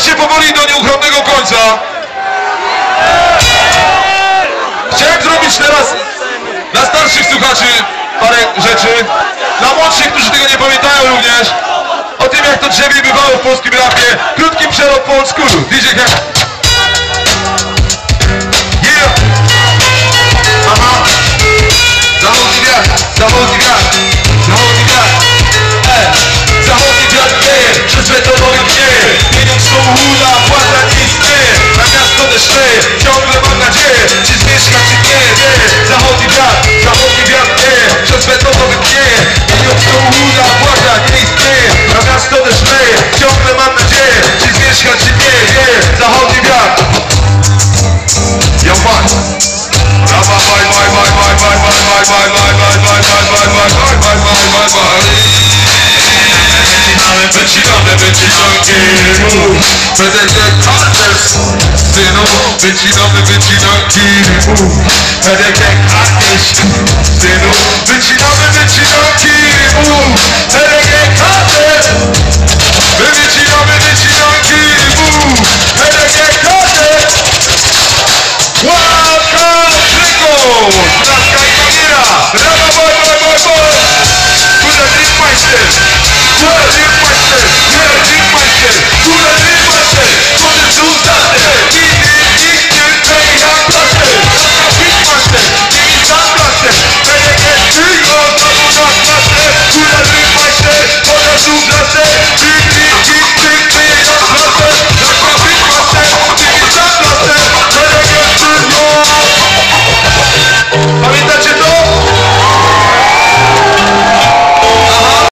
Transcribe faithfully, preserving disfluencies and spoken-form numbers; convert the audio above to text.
się powoli do nieuchronnego końca. Chciałem zrobić teraz dla starszych słuchaczy parę rzeczy. Dla młodszych, którzy tego nie pamiętają również, o tym jak to drzewie bywało w polskim rapie. Krótki przelot po old schoolu. D J K. Yeah! Aha! Zachodni wiatr, zachodni wiatr, zachodni wiatr. E, zachodni wiatr wieje, przez betonowy gnieje. Pieniądz to uda, władza nie istnieje. Na miasto deszczeje, ciągle mam nadzieję, czy zmieszka, czy nie, nie. Zachodni wiatr, zachodni wiatr wieje, przez betonowy gnieje. Pieniądz to uda, władza nie istnieje. Na miasto deszczeje, ciągle mam nadzieję, czy zmieszka, czy nie, nie. Zachodni wiatr. Yo, man. Bye bye bye bye bye bye bye bye bye bye bye bye bye bye bye bye bye bye bye. Wycinamy, wycinanki, będę jak artys, synu. Wycinamy, wycinanki, będę jak artys, synu. Wycinamy, wycinanki, będę jak artys.